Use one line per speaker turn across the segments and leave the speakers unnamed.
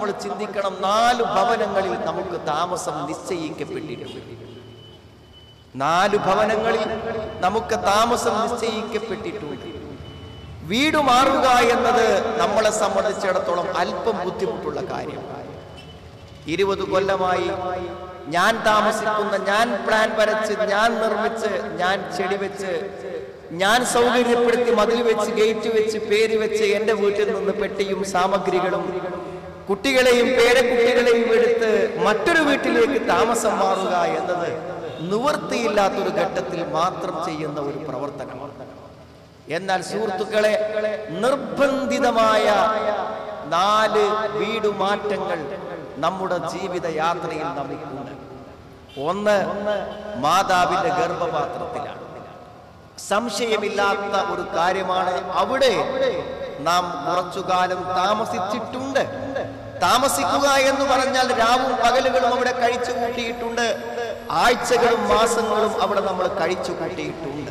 നമ്മൾ ചിന്തിക്കണം, 4 ഭവനങ്ങളിൽ നമുക്ക് താമസം നിശ്ചയിക്കപ്പെട്ടിട്ടുണ്ട്. 4 ഭവനങ്ങളിൽ നമുക്ക് താമസം നിശ്ചയിക്കപ്പെട്ടിട്ടുണ്ട്. വീട് മാറുക എന്നത് നമ്മളെ സംബന്ധിച്ചിടത്തോളം അല്പം ബുദ്ധിമുട്ടുള്ള കാര്യമാണ്. 20 കൊല്ലമായി ഞാൻ താമസിക്കുന്ന, ഞാൻ പ്ലാൻ വരച്ച്, ഞാൻ നിർമ്മിച്ച്, ഞാൻ ചെടി വെച്ച്, ഞാൻ സൗകര്യപ്പെടുത്തി, മതിൽ വെച്ച്, ഗേറ്റ് വെച്ച്, പേര് വെച്ച് എൻ്റെ വീട്ടിൽ നിന്ന് പെട്ടിയും സാമഗ്രികളും കുട്ടികളെയും പേരക്കുട്ടികളെയും എടുത്ത് മറ്റൊരു വീട്ടിലേക്ക് താമസം മാറുക എന്നത് നിവൃത്തിയില്ലാത്തൊരു ഘട്ടത്തിൽ മാത്രം ചെയ്യുന്ന ഒരു പ്രവർത്തനമാണ്. എന്നാൽ സുഹൃത്തുക്കളെ, നിർബന്ധിതമായ 4 വീടുമാറ്റങ്ങൾ നമ്മുടെ ജീവിത യാത്രയിൽ നമുക്കുണ്ട്. ഒന്ന്, മാതാവിന്റെ ഗർഭപാത്രത്തിലാണ്. സംശയമില്ലാത്ത ഒരു കാര്യമാണ്. അവിടെ നാം കുറച്ചുകാലം താമസിച്ചിട്ടുണ്ട്. താമസിക്കുക എന്ന് പറഞ്ഞാൽ രാവും പകലുകളും അവിടെ കഴിച്ചു കൂട്ടിയിട്ടുണ്ട്. ആഴ്ചകളും മാസങ്ങളും അവിടെ നമ്മൾ കഴിച്ചു കൂട്ടിയിട്ടുണ്ട്.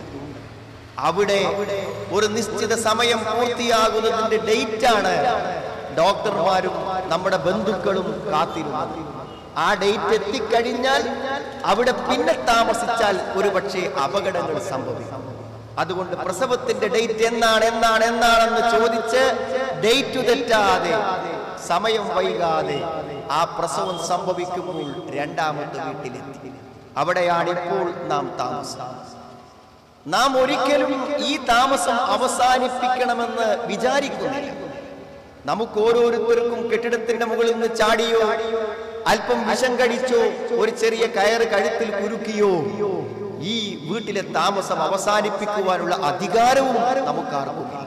അവിടെ ഒരു നിശ്ചിത സമയം പൂർത്തിയാകുന്നതിന്റെ ഡേറ്റാണ് ഡോക്ടർമാരും നമ്മുടെ ബന്ധുക്കളും കാത്തിരുന്നത്. ആ ഡേറ്റ് എത്തിക്കഴിഞ്ഞാൽ അവിടെ പിന്നെ താമസിച്ചാൽ ഒരുപക്ഷെ അപകടങ്ങൾ സംഭവിക്കും. അതുകൊണ്ട് പ്രസവത്തിന്റെ ഡേറ്റ് എന്നാണെന്ന് ചോദിച്ച് ഡേറ്റ് തെറ്റാതെ, സമയം വൈകാതെ ആ പ്രസവം സംഭവിക്കുമ്പോൾ രണ്ടാമത്തെ വീട്ടിലെത്തി. അവിടെയാണ് ഇപ്പോൾ നാം താമസം. നാം ഒരിക്കലും ഈ താമസം അവസാനിപ്പിക്കണമെന്ന് വിചാരിക്കുന്നില്ല. നമുക്ക് ഓരോരുത്തർക്കും കെട്ടിടത്തിന്റെ മുകളിൽ നിന്ന് ചാടിയോ, അല്പം വിഷം കടിച്ചോ, ഒരു ചെറിയ കയറ് കഴുത്തിൽ കുരുക്കിയോ ഈ വീട്ടിലെ താമസം അവസാനിപ്പിക്കുവാനുള്ള അധികാരവും നമുക്കാർക്കുമില്ല.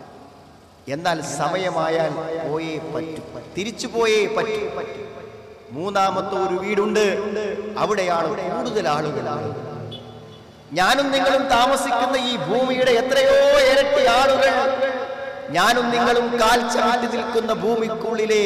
എന്നാൽ സമയമായാൽ പോയേ പറ്റൂ, തിരിച്ചു പോയേ പറ്റൂ. മൂന്നാമത്തെ ഒരു വീടുണ്ട്, അവിടെയാണ് കൂടുതൽ ആളുകളാണ്. ഞാനും നിങ്ങളും താമസിക്കുന്ന ഈ ഭൂമിയുടെ എത്രയോ ഇരട്ടി ആളുകൾ ഞാനും നിങ്ങളും കാൽ ചാടി നിൽക്കുന്ന ഭൂമിക്കുള്ളിലെ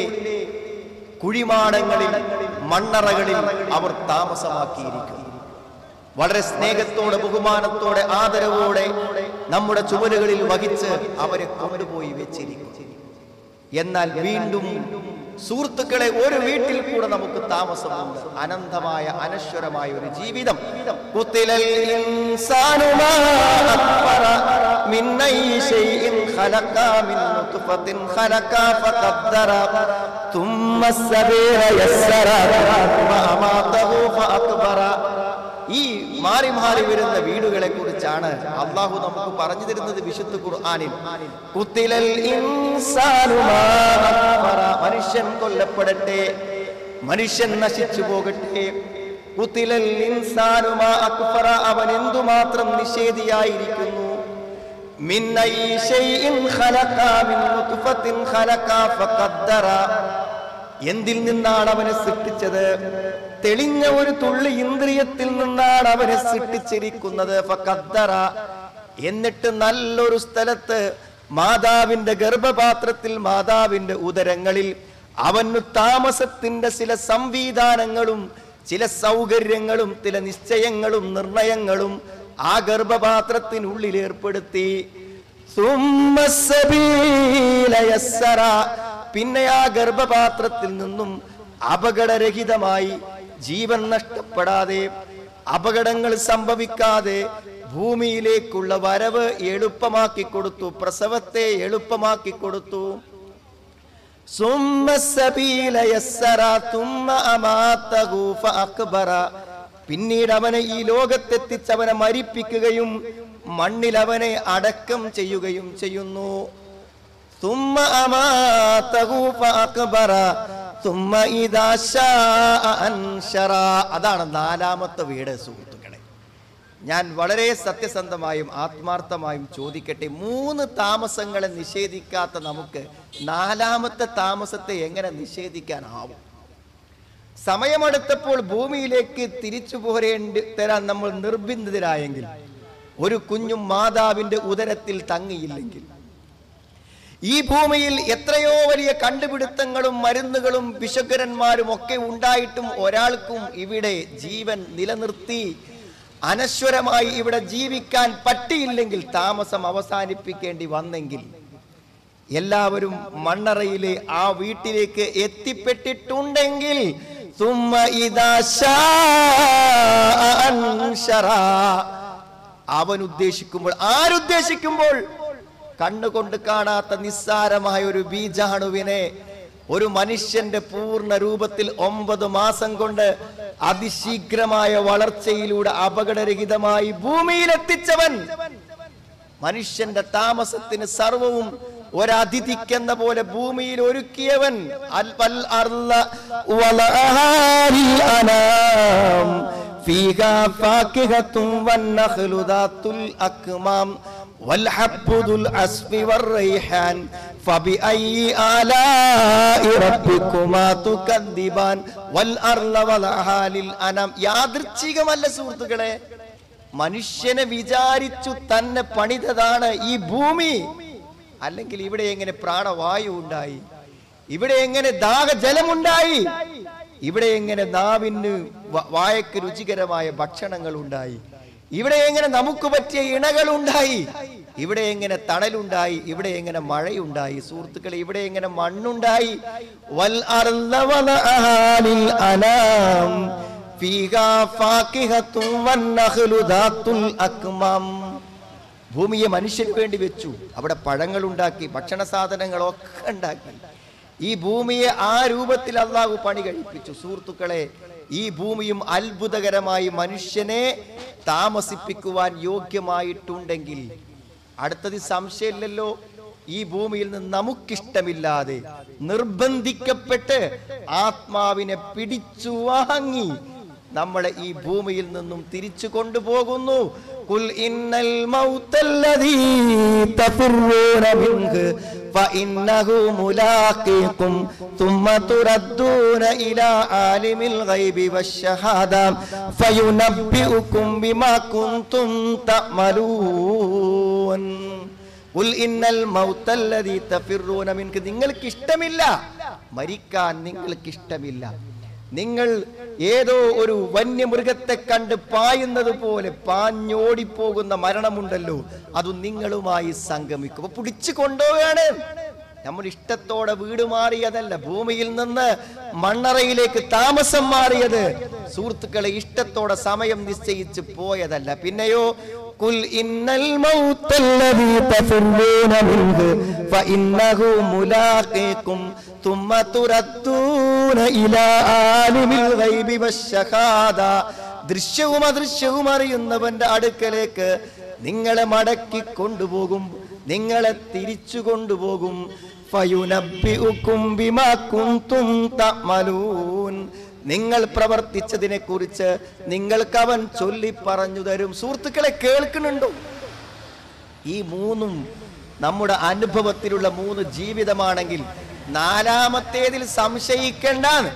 കുഴിമാടങ്ങളിൽ, മണ്ണറകളിൽ അവർ താമസമാക്കിയിരിക്കുന്നു. വളരെ സ്നേഹത്തോടെ, ബഹുമാനത്തോടെ, ആദരവോടെ നമ്മുടെ ചുമലുകളിൽ വഹിച്ച് അവരെ കൊണ്ടുപോയി വെച്ചിരിക്കും. എന്നാൽ വീണ്ടും സുഹൃത്തുക്കളെ, ഒരു വീട്ടിൽ കൂടെ നമുക്ക് താമസമുണ്ട്. അനന്തമായ, അനശ്വരമായ ഒരു ജീവിതം. ഖുതിലൽ ഇൻസാനു മാ അക്ബറ മിൻ അയ്യി ശൈഇൻ ഖലഖ മിൻ നുത്ഫത്തിൻ ഖലഖ ഫഖദ്ദറ തുമ്മ സബീല യസ്സറ തുമ്മ അമാതഹു ഫഅക്ബറ. ഈ മാറി മാറി വരുന്ന വീടുകളെ കുറിച്ചാണ് അള്ളാഹു നമുക്ക് പറഞ്ഞു തരുന്നത് വിശുദ്ധ ഖുർആനിൽ. ഖുതിലൽ ഇൻസാനു മാ അക്ബറ, മനുഷ്യൻ കൊല്ലപ്പെടട്ടെ, മനുഷ്യൻ നശിച്ചു പോകട്ടെ. ഖുതിലൽ ഇൻസാനു മാ അക്ബറ, അവൻ എന്തുമാത്രം നിഷേധിയായിരിക്കുന്നു. മിൻ അയ്യി ശൈഇൻ ഖലഖ മിൻ നുത്ഫത്തിൻ ഖലഖ ഫഖദ്ദറ, എന്തിൽ നിന്നാണ് അവനെ സൃഷ്ടിച്ചത്? തെളിഞ്ഞ ഒരു തുള്ളി ഇന്ദ്രിയത്തിൽ നിന്നാണ് അവനെ സൃഷ്ടിച്ചിരിക്കുന്നത്. ഫഖദ്ദറ, എന്നിട്ട് നല്ലൊരു സ്ഥലത്ത് മാതാവിന്റെ ഗർഭപാത്രത്തിൽ, മാതാവിന്റെ ഉദരങ്ങളിൽ അവന് താമസത്തിന്റെ ചില സംവിധാനങ്ങളും ചില സൗകര്യങ്ങളും ചില നിശ്ചയങ്ങളും നിർണയങ്ങളും ആ ഗർഭപാത്രത്തിനുള്ളിൽ ഏർപ്പെടുത്തി. പിന്നെ ആ ഗർഭപാത്രത്തിൽ നിന്നും അപകടരഹിതമായി, ജീവൻ നഷ്ടപ്പെടാതെ, അപകടങ്ങൾ സംഭവിക്കാതെ ഭൂമിയിലേക്കുള്ള വരവ് എളുപ്പമാക്കി കൊടുത്തു, പ്രസവത്തെ എളുപ്പമാക്കി കൊടുത്തു. പിന്നീട് അവനെ ഈ ലോകത്തെത്തിച്ചവനെ മരിപ്പിക്കുകയും മണ്ണിൽ അവനെ അടക്കം ചെയ്യുകയും ചെയ്യുന്നു. അതാണ് 4ാമത്തെ വീട്. സുഹൃത്തുക്കളെ, ഞാൻ വളരെ സത്യസന്ധമായും ആത്മാർത്ഥമായും ചോദിക്കട്ടെ, 3 താമസങ്ങളെ നിഷേധിക്കാത്ത നമുക്ക് 4ാമത്തെ താമസത്തെ എങ്ങനെ നിഷേധിക്കാനാവും? സമയമെടുത്തപ്പോൾ ഭൂമിയിലേക്ക് തിരിച്ചു തരാൻ നമ്മൾ നിർബന്ധിതരായെങ്കിൽ, ഒരു കുഞ്ഞും മാതാവിന്റെ ഉദരത്തിൽ തങ്ങിയില്ലെങ്കിൽ, ഈ ഭൂമിയിൽ എത്രയോ വലിയ കണ്ടുപിടുത്തങ്ങളും മരുന്നുകളും വിശകരന്മാരും ഒക്കെ ഉണ്ടായിട്ടും ഒരാൾക്കും ഇവിടെ ജീവൻ നിലനിർത്തി അനശ്വരമായി ഇവിടെ ജീവിക്കാൻ പറ്റിയില്ലെങ്കിൽ, താമസം അവസാനിപ്പിക്കേണ്ടി വന്നെങ്കിൽ, എല്ലാവരും മണ്ണറയിലെ ആ വീട്ടിലേക്ക് എത്തിപ്പെട്ടിട്ടുണ്ടെങ്കിൽ അവൻ ഉദ്ദേശിക്കുമ്പോൾ, ആരുദ്ദേശിക്കുമ്പോൾ, കണ്ണുകൊണ്ട് കാണാത്ത നിസ്സാരമായ ഒരു ബീജാണുവിനെ ഒരു മനുഷ്യന്റെ പൂർണ്ണ രൂപത്തിൽ 9 മാസം കൊണ്ട് അതിശീഘ്രമായ വളർച്ചയിലൂടെ അപകടരഹിതമായി ഭൂമിയിലെത്തിച്ചവൻ, മനുഷ്യന്റെ താമസത്തിന് സർവവും ഒരതിഥിക്കെന്ന പോലെ ഭൂമിയിൽ ഒരുക്കിയവൻ, യാദൃച്ഛികമല്ല സുഹൃത്തുക്കളെ, മനുഷ്യനെ വിചാരിച്ചു തന്നെ പണിതതാണ് ഈ ഭൂമി. അല്ലെങ്കിൽ ഇവിടെ എങ്ങനെ പ്രാണവായു ഉണ്ടായി? ഇവിടെ എങ്ങനെ ദാഹജലമുണ്ടായി? ഇവിടെ എങ്ങനെ നാവിന് വായക്ക് രുചികരമായ ഭക്ഷണങ്ങൾ ഉണ്ടായി? ഇവിടെ എങ്ങനെ നമുക്ക് പറ്റിയ ഇണകൾ ഉണ്ടായി? ഇവിടെ എങ്ങനെ തണലുണ്ടായി? ഇവിടെ എങ്ങനെ മഴയുണ്ടായി? സുഹൃത്തുക്കളെ, ഇവിടെ എങ്ങനെ മണ്ണുണ്ടായി? വൽ അർള വലഅഹാലിൽ അനാം ഫീഹാ ഫാകിഹത്തുൻ വന്നഖ്ലു ദാത്തുൽ അക്മാം. ഭൂമിയെ മനുഷ്യന് വേണ്ടി വെച്ചു, അവിടെ പഴങ്ങൾ ഉണ്ടാക്കി, ഭക്ഷണ സാധനങ്ങളൊക്കെ ഉണ്ടാക്കി. ഈ ഭൂമിയെ ആ രൂപത്തിൽ അള്ളാഹു പണി കഴിപ്പിച്ചു. സുഹൃത്തുക്കളെ, ഈ ഭൂമിയും അത്ഭുതകരമായി മനുഷ്യനെ താമസിപ്പിക്കുവാൻ യോഗ്യമായിട്ടുണ്ടെങ്കിൽ അടുത്തത് സംശയമില്ലല്ലോ, ഈ ഭൂമിയിൽ നിന്ന് നമുക്കിഷ്ടമില്ലാതെ നിർബന്ധിക്കപ്പെട്ട് ആത്മാവിനെ പിടിച്ചു വാങ്ങി നമ്മളെ ഈ ഭൂമിയിൽ നിന്നും തിരിച്ചു കൊണ്ടുപോകുന്നു. ഖുൽ ഇന്നൽ മൗതല്ലദീ തഫിറൂന മിൻഹു ഫഇന്നഹു മുലാഖീകും തുമ്മ തുറദ്ദൂന ഇലാ ആലിമിൽ ഗൈബി വശ്ശഹാദ ഫയുനബ്ബിഉകും ബിമാ കുൻതും തഅമലൂൻ. ഖുൽ ഇന്നൽ മൗതല്ലദീ തഫിറൂന മിൻഹു, നിങ്ങൾക്ക് ഇഷ്ടമില്ല മരിക്കാൻ, നിങ്ങൾക്ക് ഇഷ്ടമില്ല. നിങ്ങൾ ഏതോ ഒരു വന്യമൃഗത്തെ കണ്ട് പായുന്നത് പോലെ പാഞ്ഞോടിപ്പോകുന്ന മരണമുണ്ടല്ലോ, അത് നിങ്ങളുമായി സംഗമിക്കും. പിടിച്ചു കൊണ്ടുപോവുകയാണ്. നമ്മൾ ഇഷ്ടത്തോടെ വീട് മാറിയതല്ല, ഭൂമിയിൽ നിന്ന് മണ്ണറയിലേക്ക് താമസം മാറിയത്. സുഹൃത്തുക്കളെ, ഇഷ്ടത്തോടെ സമയം നിശ്ചയിച്ച് പോയതല്ല. പിന്നെയോ ഖുൽ ഇന്നൽ മൗതല്ലദീ തഫിറൂന മിൻഹു ഫഇന്നഹു മുലാഖീകും തുമ്മ തുറദ്ദൂന ഇലാ ആലിമിൽ ഗൈബി വശ്ശഹാദ. ദൃശ്യവും അദൃശ്യവും അറിയുന്നവന്റെ അടുക്കലേക്ക് നിങ്ങളെ മടക്കി കൊണ്ടുപോകും, നിങ്ങളെ തിരിച്ചു കൊണ്ടുപോകും. ഫയുനബ്ബിഉകും ബിമാ കുൻതും തഅമലൂൻ. നിങ്ങൾ പ്രവർത്തിച്ചതിനെ കുറിച്ച് നിങ്ങൾക്ക് അവൻ ചൊല്ലി പറഞ്ഞു തരും. സുഹൃത്തുക്കളെ, കേൾക്കുന്നുണ്ടോ? ഈ മൂന്നും നമ്മുടെ അനുഭവത്തിലുള്ള 3 ജീവിതമാണെങ്കിൽ നാലാമത്തേതിൽ സംശയിക്കേണ്ടാണ്.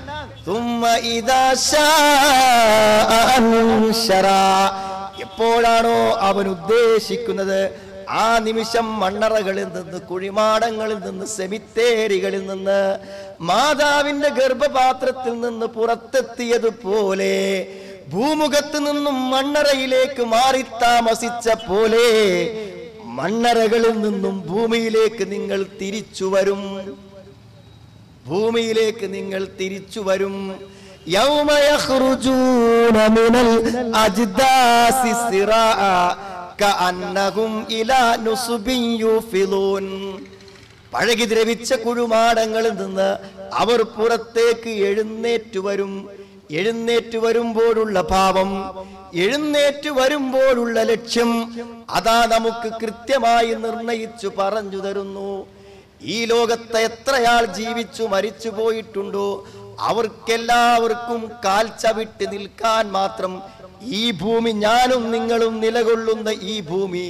എപ്പോഴാണോ അവൻ ഉദ്ദേശിക്കുന്നത് ആ നിമിഷം മണ്ണറകളിൽ നിന്ന്, കുഴിമാടങ്ങളിൽ നിന്ന്, സെമിത്തേരികളിൽ നിന്ന്, മാതാവിന്റെ ഗർഭപാത്രത്തിൽ നിന്ന് പുറത്തെത്തിയതുപോലെ ഭൂമുഖത്ത് നിന്നും മണ്ണറയിലേക്ക് മാറി താമസിച്ച പോലെ മണ്ണറകളിൽ നിന്നും ഭൂമിയിലേക്ക് നിങ്ങൾ തിരിച്ചു വരും. ഭൂമിയിലേക്ക് നിങ്ങൾ തിരിച്ചു വരും. യൗമ യഖ്റുജൂന മിനൽ അജ്ദാസി സിറാഅ കഅന്നഹും ഇലാ നുസ്ബിൻ യുഫിലൂൻ. പഴകി ദ്രവിച്ച കുഴിമാടങ്ങളിൽ നിന്ന് അവർ പുറത്തേക്ക് എഴുന്നേറ്റു വരും. എഴുന്നേറ്റു വരുമ്പോഴുള്ള ഭാവം, എഴുന്നേറ്റു വരുമ്പോഴുള്ള ലക്ഷ്യം, അതാ നമുക്ക് കൃത്യമായി നിർണയിച്ചു പറഞ്ഞു തരുന്നു. ഈ ലോകത്തെ എത്രയാൾ ജീവിച്ചു മരിച്ചു പോയിട്ടുണ്ടോ അവർക്കെല്ലാവർക്കും കാൽച്ചവിട്ട് നിൽക്കാൻ മാത്രം ഈ ഭൂമി, ഞാനും നിങ്ങളും നിലകൊള്ളുന്ന ഈ ഭൂമി,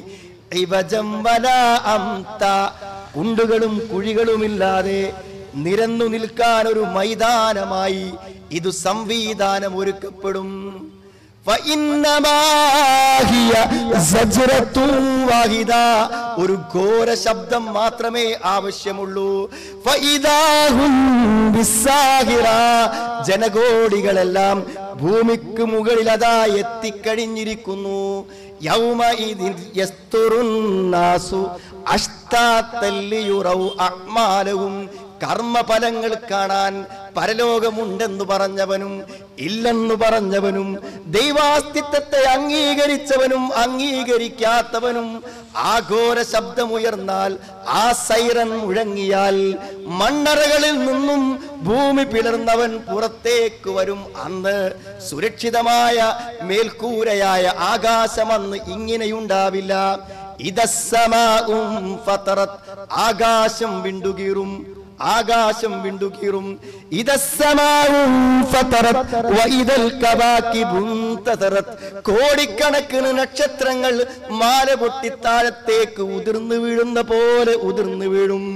കുണ്ടുകളും കുഴികളുമില്ലാതെ നിരന്നു നിൽക്കാൻ ഒരു മൈതാനമായി ഇത് സംവിധാനം ഒരുക്കപ്പെടും. ഒരു ഘോര ശബ്ദം മാത്രമേ ആവശ്യമുള്ളൂ. ജനകോടികളെല്ലാം ഭൂമിക്ക് മുകളിൽ അതാ എത്തിക്കഴിഞ്ഞിരിക്കുന്നു. യൗമഇദിൻ യസ്തുറുന്നാസു അഷ്താത്തൻ ലിയുറൗ അഅ്മാലഹും. കർമ്മഫലങ്ങൾ കാണാൻ പരലോകമുണ്ടെന്ന് പറഞ്ഞവനും ഇല്ലെന്ന് പറഞ്ഞവനും ദൈവാസ്തിത്വത്തെ അംഗീകരിച്ചവനും അംഗീകരിക്കാത്തവനും ആഘോര ശബ്ദമുയർന്നാൽ, ആ സൈറൻ മുഴങ്ങിയാൽ മണ്ണറകളിൽ നിന്നും ഭൂമി പിളർന്നവൻ പുറത്തേക്ക് വരും. അന്ന് സുരക്ഷിതമായ മേൽക്കൂരയായ ആകാശം അന്ന് ഇങ്ങനെയുണ്ടാവില്ല. ഇദസ്സമാഉം ഫതറത്, ആകാശം വിണ്ടുകീറും, ആകാശം വിണ്ടുകീറും. ഇദസ്സമാഉം ഫതറത് വഇദൽ കവാകിബുൻ തതറത്, കോടിക്കണക്കിന് നക്ഷത്രങ്ങൾ മാല പൊട്ടി താഴത്തേക്ക് ഉതിർന്നു വീഴുന്ന പോലെ ഉതിർന്നു വീഴും.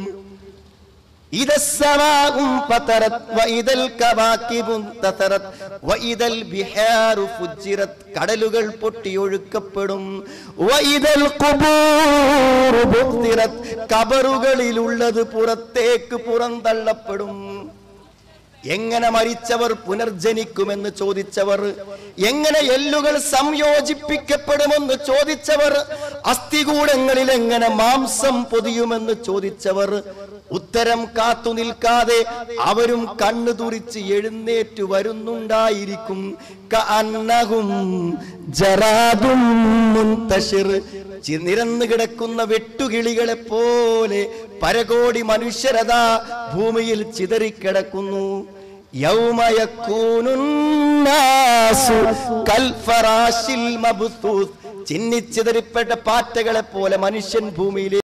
ഇദസ്സമാഉം ഫതറത് വഇദൽ കവാകിബുൻ തതറത് വഇദൽ ബിഹാറു ഫുജ്ജിറത്, കടലുകൾ പൊട്ടിയൊഴുക്കപ്പെടും. വഇദൽ ഖുബൂറു ബുഖ്തിറത്, കബറുകളിലുള്ളത് പുറത്തേക്ക് പുറന്തള്ളപ്പെടും. എങ്ങനെ മരിച്ചവർ പുനർജനിക്കുമെന്ന് ചോദിച്ചവർ, എങ്ങനെ എല്ലുകൾ സംയോജിപ്പിക്കപ്പെടുമെന്ന് ചോദിച്ചവർ, അസ്ഥികൂടങ്ങളിൽ എങ്ങനെ മാംസം പൊതിയുമെന്ന് ചോദിച്ചവർ, ഉത്തരം കാത്തു നിൽക്കാതെ അവരും കണ്ണു തുറിച്ച് എഴുന്നേറ്റു വരുന്നുണ്ടായിരിക്കും. കഅന്നഹും ജറാദും മുൻതശിർ, നിരന്നു കിടക്കുന്ന വെട്ടുകിളികളെ പോലെ പരകോടി മനുഷ്യരതാ ഭൂമിയിൽ ചിതറിക്കിടക്കുന്നു. യൗമ യകൂനുന്നാസു കൽഫറാശിൽ മബ്തൂസ്, ചിന്നിച്ചിതറിപ്പെട്ട പാറ്റകളെ പോലെ മനുഷ്യൻ ഭൂമിയിലെ